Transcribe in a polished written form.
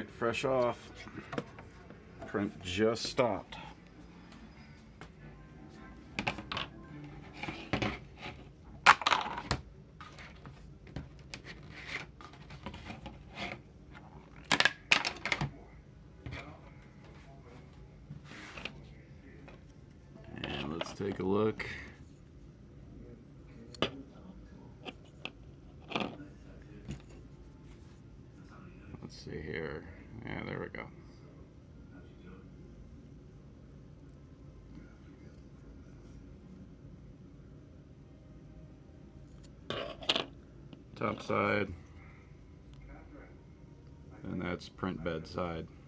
Alright, fresh off. Print just stopped. And let's take a look. Let's see here. Yeah, there we go. Top side, and that's print bed side.